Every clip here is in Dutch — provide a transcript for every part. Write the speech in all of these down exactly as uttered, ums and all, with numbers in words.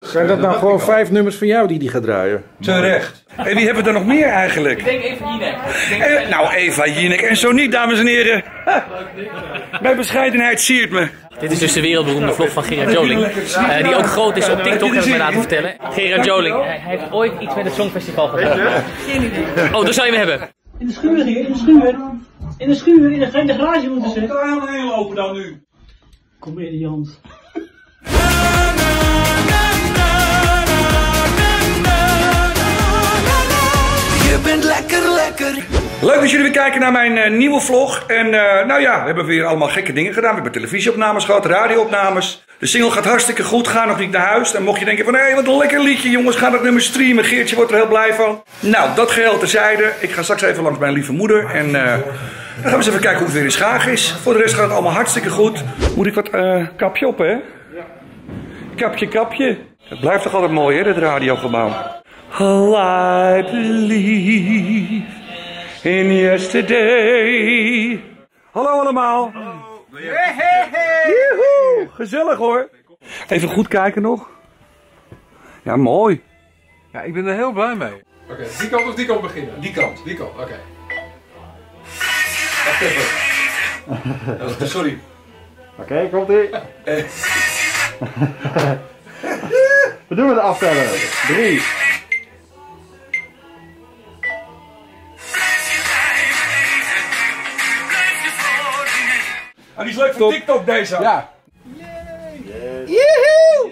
Zijn dat nou gewoon vijf nummers van jou die die gaat draaien? Terecht. En wie hebben we er nog meer eigenlijk? Ik denk Eva Jinek. Eh, nou, Eva Jinek. En zo niet, dames en heren. Ha. Mijn bescheidenheid siert me. Dit is dus de wereldberoemde vlog van Gerard Joling. Uh, die ook groot is op TikTok, heb ik mij laten vertellen. Gerard Joling, hij heeft ooit iets met het Songfestival gedaan. Geen idee. Oh, dat zou je hem hebben. In de schuur hier, in de schuur. In de schuur, in de, in de garage moeten ze. Daar gaan we heen lopen dan nu. Comediant. Je bent lekker, lekker. Leuk dat jullie weer kijken naar mijn uh, nieuwe vlog. En uh, nou ja, we hebben weer allemaal gekke dingen gedaan. We hebben televisieopnames gehad, radioopnames. De single gaat hartstikke goed, ga nog niet naar huis. Dan mocht je denken van, hé, hey, wat een lekker liedje jongens, ga dat nummer streamen. Geertje wordt er heel blij van. Nou, dat geheel terzijde. Ik ga straks even langs mijn lieve moeder. En uh, dan gaan we eens even kijken hoe het weer in Schaag is. Voor de rest gaat het allemaal hartstikke goed. Moet ik wat uh, kapje op, hè? Kapje, kapje. Het blijft toch altijd mooi, hè, het radiogebouw. Oh, I believe in yesterday. Hallo allemaal. Hallo. Hey, hey, hey. Joehoe. Gezellig hoor. Even goed kijken nog. Ja, mooi. Ja, ik ben er heel blij mee. Oké, okay, die kant of die kant beginnen? Die kant. Die kant, oké. Okay. Wacht even. Oh, sorry. Oké, okay, komt ie. We doen het aftellen. Drie. Ah, die is leuk voor TikTok deze. Ja. Joehoe!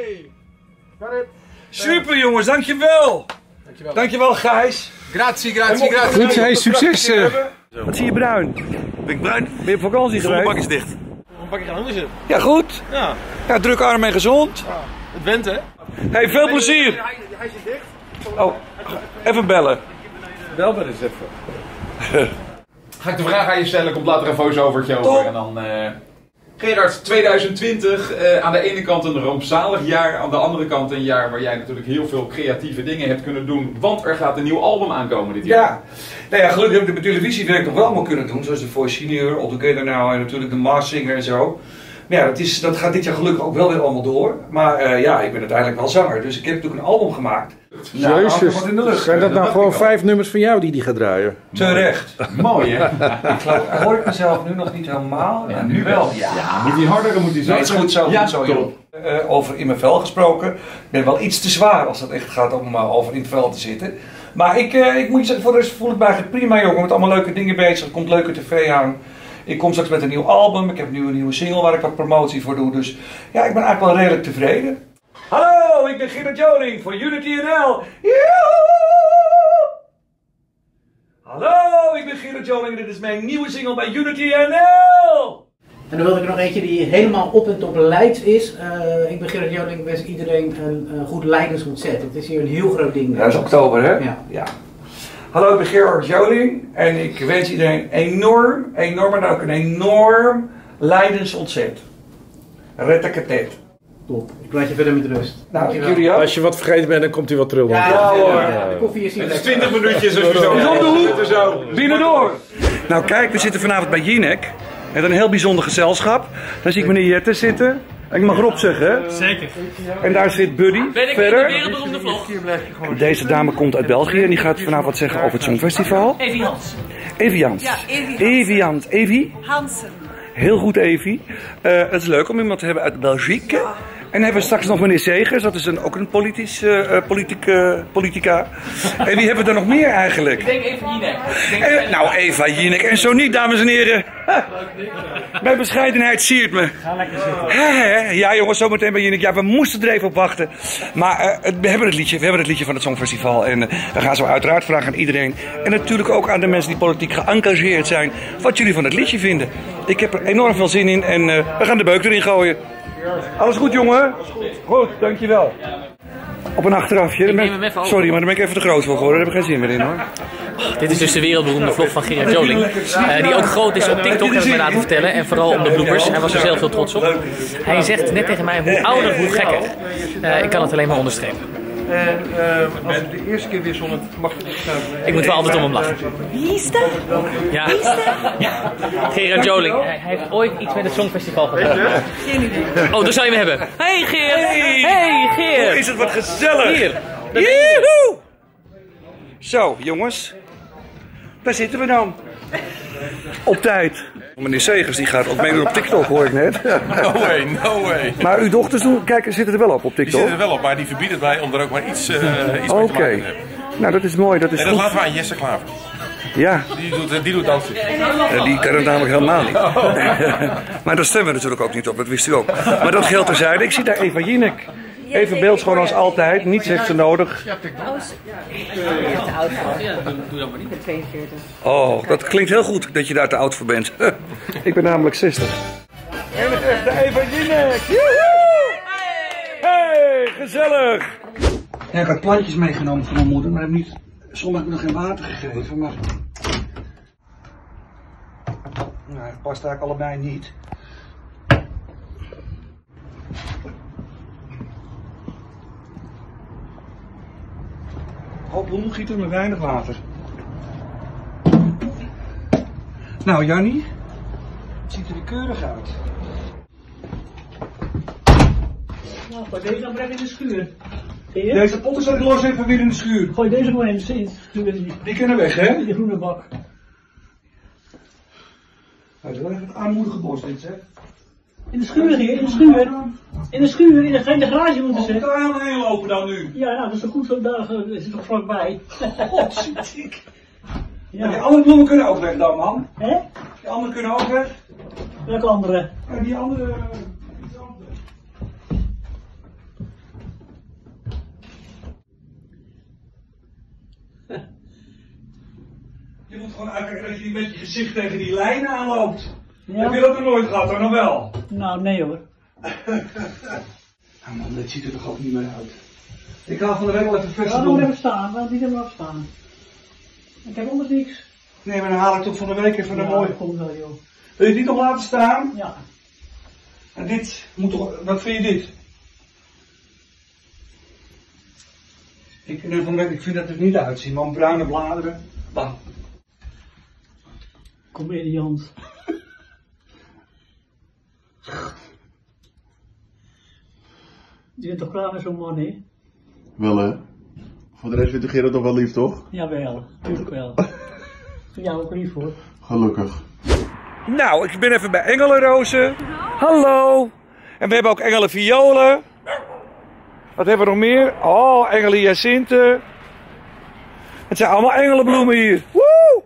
Super jongens, dankjewel. Dankjewel. Dankjewel Gijs. Grazie, grazie, grazie. Goed, hey, succes. Wat zie je bruin? Ben ik bruin? Ben je op vakantie Volle geweest? bak is dicht. Een pakje aan is het. Ja goed. Ja. Ja, druk arm en gezond. Ja. Het went hè? Hey, veel plezier. Hij, hij zit dicht. Oh, even bellen. Bel maar eens even. Ga ik de vraag aan je stellen, komt later een voice-overtje over. Top. En dan, uh... Gerard, twintig twintig, uh, aan de ene kant een rampzalig jaar, aan de andere kant een jaar waar jij natuurlijk heel veel creatieve dingen hebt kunnen doen, want er gaat een nieuw album aankomen dit jaar. Ja, nou ja, gelukkig heb ik de televisiewerk nog wel allemaal kunnen doen, zoals de Voice Senior, All Together Now en natuurlijk de Masked Singer en zo. Maar ja, dat, is, dat gaat dit jaar gelukkig ook wel weer allemaal door. Maar uh, ja, ik ben uiteindelijk wel zanger, dus ik heb natuurlijk een album gemaakt. Nou, Jezus, wat in de lucht. zijn dat nou dat gewoon ik al. vijf nummers van jou die die gaat draaien? Terecht. Mooi hè? Ik geloof, hoor ik mezelf nu nog niet helemaal? Ja, nu wel. Ja. Ja, moet die harder, moet die Nee, het is goed zo, Ja, goed zo, joh. Uh, over in mijn vel gesproken. Ik ben wel iets te zwaar als het echt gaat om uh, over in het vel te zitten. Maar ik, uh, ik moet je zeggen, voor de rest voel ik mij eigenlijk prima, jongen. Met allemaal leuke dingen bezig. Er komt leuke tv aan. Ik kom straks met een nieuw album. Ik heb nu een nieuwe single waar ik wat promotie voor doe. Dus ja, ik ben eigenlijk wel redelijk tevreden. Hallo, ik ben Gerard Joling voor Unity N L. Hallo, ik ben Gerard Joling. Dit is mijn nieuwe single bij Unity N L. En dan wilde ik er nog eentje die helemaal op en top Leids is. Uh, ik ben Gerard Joling, ik wens iedereen een uh, goed Leidensconcert. Het is hier een heel groot ding. Ja, dat is oktober, hè? Ja. Ja. Hallo, ik ben Gerard Joling en ik wens iedereen enorm, enorm, maar ook een enorm Leidensconcert. Rettekatet. Top. Ik laat je verder met rust. Nou, Dankjewel. jullie ook. Als je wat vergeten bent, dan komt hij wat terug. Ja, Ja, hoor. ja, de koffie is hier. Het is twintig minuutjes als je zo. Is om de hoek. Zo. Binnendoor. Nou kijk, we zitten vanavond bij Jinek. Met een heel bijzonder gezelschap. Daar zie ik meneer Jette zitten. Ik mag Rob zeggen, hè? Zeker. En daar zit Buddy. Ben ik verder. in de wereldberoemde vlog? Deze dame komt uit België en die gaat vanavond wat zeggen over het Songfestival. Evi Hans. Evi Jans. Ja, Evi Hansen. Evi Jans. Evi? Hansen. Heel goed, Evi. Uh, het is leuk om iemand te hebben uit Belgique. En dan hebben we straks nog meneer Segers, dat is een, ook een politisch, uh, politiek, uh, politica. En wie hebben we er nog meer eigenlijk? Ik denk Eva Jinek. En, nou, Eva Jinek. En zo niet, dames en heren. Ha. Mijn bescheidenheid siert me. Ga lekker zitten. Hè, hè? Ja jongens, zometeen bij Jinek. Ja, we moesten er even op wachten. Maar uh, we hebben het liedje, we hebben het liedje van het Songfestival. En uh, we gaan zo uiteraard vragen aan iedereen. En natuurlijk ook aan de mensen die politiek geëngageerd zijn. Wat jullie van het liedje vinden. Ik heb er enorm veel zin in en uh, we gaan de beuk erin gooien. Alles goed, jongen? Alles goed. Goed, dankjewel. Op een achterafje. Ik neem hem even over. Sorry, maar daar ben ik even te groot voor geworden. Daar heb ik geen zin meer in, hoor. Dit is dus de wereldberoemde vlog van Gerard Joling. Uh, die ook groot is op TikTok, heb ik mij laten vertellen. En vooral om de bloopers. Hij was er zelf heel trots op. Hij zegt net tegen mij, hoe ouder, hoe gekker. Uh, ik kan het alleen maar onderstrepen. En uh, als ik de eerste keer weer zong, mag je niet gaan. Ik moet wel altijd om hem lachen. Wie is dat? Ja. Wie is dat? Ja. Gerard Joling. Hij heeft ooit iets met het Songfestival gedaan. Geen idee. Oh, daar zou je hem hebben. Hey Geert! Hey, hey Geert! Hoe is het wat gezellig! Hier! Joehoe! Zo, jongens. Daar zitten we dan. Op tijd. Meneer Segers die gaat ook meedoen op TikTok, hoor ik net. No way, no way. Maar uw dochters doen, kijk, zitten er wel op op Die TikTok? zitten er wel op, maar die verbieden het mij om er ook maar iets, uh, iets mee te Oké. maken te hebben. Nou, dat is mooi, dat is En dat goed. laten we aan Jesse Klaver. Ja, Die doet, die doet dansen. eh, die kan het namelijk helemaal niet. Maar daar stemmen we natuurlijk ook niet op, dat wist u ook. Maar dat geldt terzijde. Ik zie daar Eva Jinek. Even beeldschoon als altijd, niets heeft ze nodig. te oud voor. Ja, doe, doe dat maar niet. Ik ben tweeënveertig. Oh, dat klinkt heel goed dat je daar te oud voor bent. Ik ben namelijk zestig. En het echte Eva Jinek. Joehoe! Hey, gezellig! Ja, ik had plantjes meegenomen van mijn moeder, maar heb niet, soms heb ik nog geen water gegeven, maar... Nou, het past eigenlijk allebei niet. Hoop bloemgieten met weinig water. Nou, Jannie, het ziet er weer keurig uit. Nou, gooi deze dan maar even in de schuur. Zie je? Deze potten zet ik los even weer in de schuur. Gooi deze maar in de in de schuur. Die, Die kunnen weg, hè? die groene bak. Het is wel even het armoedige bos dit, zeg. In de schuur hier, in de schuur. In de schuur, in de, in de garage moeten Moet ze. er aan heen lopen dan nu? Ja, nou, dat is toch goed zo, daar eh, is het toch vlakbij. Godzijdank. Ja. Die Ja. andere bloemen kunnen ook weg dan, man. Hè? Die andere kunnen ook weg. Welke andere? En die andere... die andere. Je moet gewoon uitkijken dat je met je gezicht tegen die lijnen aanloopt. Ja? Heb je dat nog nooit gehad, hoor? Nog wel? Nou, nee hoor. Nou man, dit ziet er toch ook niet meer uit. Ik ga van de week wel even verse Laat hem doen. maar even staan, laat die er maar staan. Ik heb anders niks. Nee, maar dan haal ik toch van de week even een Ja, mooi. dat komt wel, joh. Wil je dit nog laten staan? Ja. En dit moet toch. Wat vind je dit? Ik, nee, van de week, ik vind dat er niet uitzien, man. Bruine bladeren. Bah. Comediant. Je bent toch klaar met zo'n man, hè? Wel hè? Voor de rest vindt de Gerard nog wel lief, toch? Jawel, natuurlijk wel. Voor jou ook lief hoor. Gelukkig. Nou, ik ben even bij Engelenrozen. Hallo. En we hebben ook Engelenviolen. Wat hebben we nog meer? Oh, Engelenhyacinthe. Het zijn allemaal engelenbloemen hier. Woe!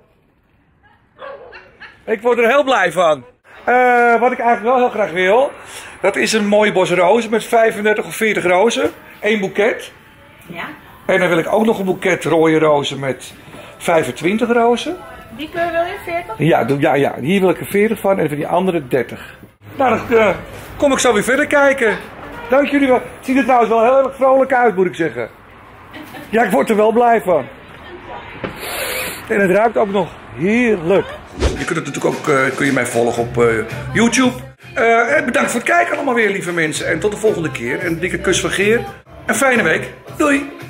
Ik word er heel blij van. Uh, wat ik eigenlijk wel heel graag wil, dat is een mooi bos rozen met vijfendertig of veertig rozen. Eén boeket. Ja? En dan wil ik ook nog een boeket rode rozen met vijfentwintig rozen. Die kleur wil je, veertig? Ja, doe- ja, ja, hier wil ik er veertig van en van die andere dertig. Nou, dan uh, kom ik zo weer verder kijken. Dank jullie wel. Het ziet er trouwens wel heel erg vrolijk uit, moet ik zeggen. Ja, ik word er wel blij van. En het ruikt ook nog heerlijk. Je kunt het natuurlijk ook, uh, kun je mij volgen op uh, YouTube. Uh, bedankt voor het kijken allemaal weer, lieve mensen. En tot de volgende keer. En een dikke kus van Geer. Een fijne week. Doei!